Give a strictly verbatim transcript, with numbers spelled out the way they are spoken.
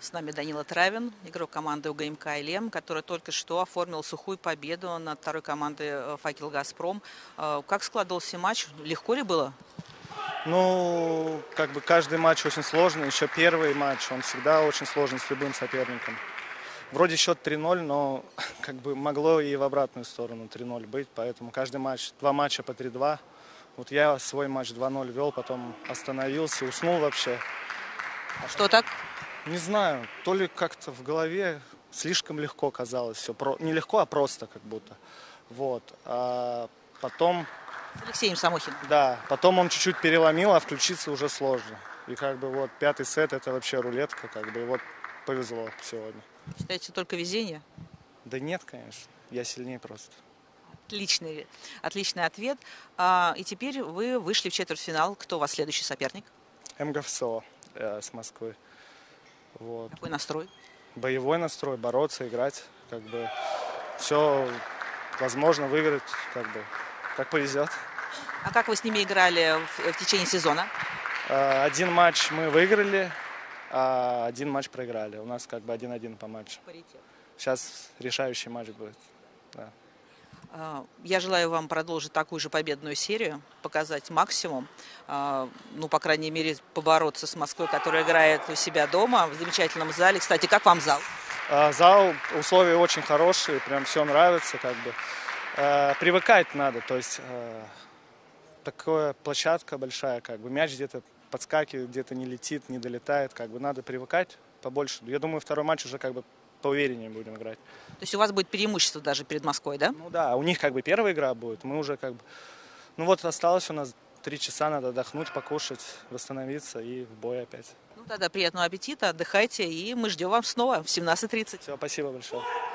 С нами Данила Травин, игрок команды УГМК «Илем», который только что оформил сухую победу над второй командой «Факел Газпром». Как складывался матч? Легко ли было? Ну, как бы каждый матч очень сложный. Еще первый матч, он всегда очень сложный с любым соперником. Вроде счет три ноль, но как бы могло и в обратную сторону три ноль быть. Поэтому каждый матч, два матча по три два. Вот я свой матч два ноль вел, потом остановился, уснул вообще. А что так? Не знаю, то ли как-то в голове слишком легко казалось все. Про... Не легко, а просто как будто. Вот. А потом... С Алексеем Самохиным. Да, потом он чуть-чуть переломил, а включиться уже сложно. И как бы вот пятый сет — это вообще рулетка, как бы, и вот повезло сегодня. Считаете, только везение? Да нет, конечно, я сильнее просто. Отличный, отличный ответ. А, и теперь вы вышли в четвертьфинал. Кто у вас следующий соперник? МГФСО э, с Москвы. Вот. Какой настрой? Боевой настрой, бороться, играть, как бы все возможно выиграть, как бы, как повезет. А как вы с ними играли в, в течение сезона? Один матч мы выиграли, а один матч проиграли. У нас как бы один-один по матчу. Паритет. Сейчас решающий матч будет. Да. Я желаю вам продолжить такую же победную серию, показать максимум, ну, по крайней мере, побороться с Москвой, которая играет у себя дома в замечательном зале. Кстати, как вам зал? Зал, условия очень хорошие, прям все нравится, как бы. Привыкать надо, то есть такая площадка большая, как бы мяч где-то подскакивает, где-то не летит, не долетает, как бы надо привыкать побольше. Я думаю, второй матч уже как бы поувереннее будем играть. То есть у вас будет преимущество даже перед Москвой, да? Ну да, у них как бы первая игра будет, мы уже как бы... Ну вот осталось у нас три часа, надо отдохнуть, покушать, восстановиться и в бой опять. Ну тогда приятного аппетита, отдыхайте, и мы ждем вас снова в семнадцать тридцать. Все, спасибо большое.